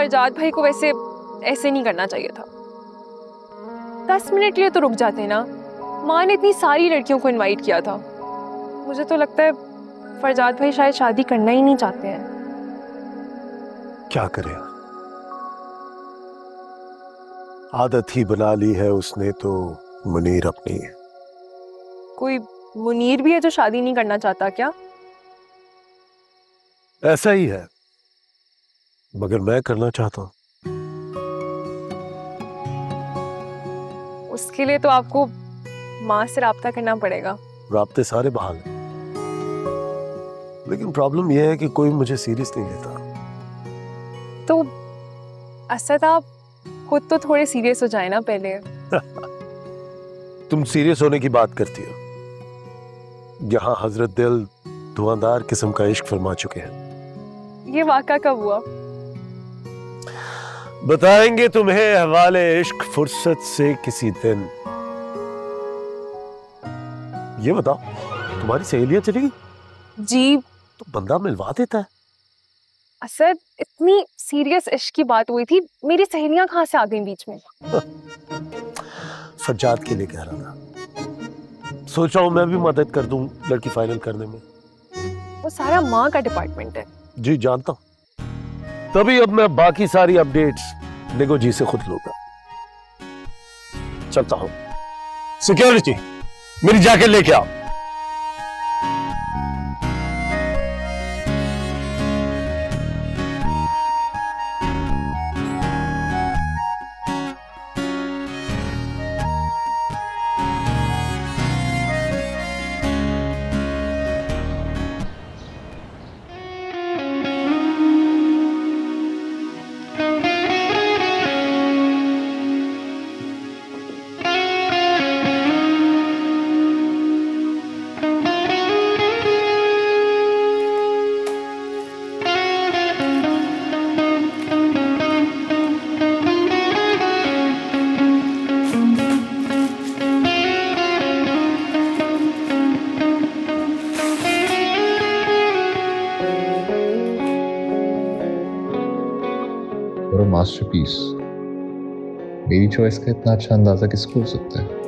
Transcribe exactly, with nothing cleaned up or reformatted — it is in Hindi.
फरजाद भाई को वैसे ऐसे नहीं करना चाहिए था। दस मिनट के लिए तो रुक जाते ना। माँ ने इतनी सारी लड़कियों को इनवाइट किया था। मुझे तो लगता है फरजाद भाई शायद शादी करना ही नहीं चाहते हैं। क्या करें, आदत ही बना ली है उसने तो मुनीर अपनी। कोई मुनीर भी है जो शादी नहीं करना चाहता क्या? ऐसा ही है, मगर मैं करना चाहता हूं। उसके लिए तो आपको माँ से राब्ता करना पड़ेगा। राब्ते सारे बहाल हैं, लेकिन प्रॉब्लम यह है कि कोई मुझे सीरियस नहीं लेता। तो असद आप खुद तो थोड़े सीरियस हो जाए ना पहले। तुम सीरियस होने की बात करती हो, यहाँ हजरत दिल धुआंधार किस्म का इश्क फरमा चुके हैं। ये वाक़ा कब हुआ? बताएंगे तुम्हें हवाले इश्क फुर्सत से किसी दिन। ये बताओ, तुम्हारी सहेलियां चली गई? जी। तो बंदा मिलवा देता है। असद, इतनी सीरियस इश्क की बात हुई थी, मेरी सहेलियां कहाँ से आ गई बीच में? फरजाद के लिए कह रहा था। सोच रहा हूं मैं भी मदद कर दूं लड़की फाइनल करने में। वो सारा माँ का डिपार्टमेंट है। जी जानता हूं, तभी अब मैं बाकी सारी अपडेट्स निगो जी से खुद लूंगा। चलता हूं। सिक्योरिटी, मेरी जैकेट लेके आओ। मास्टरपीस, मेरी चॉइस का इतना अच्छा अंदाजा किसको हो सकता है?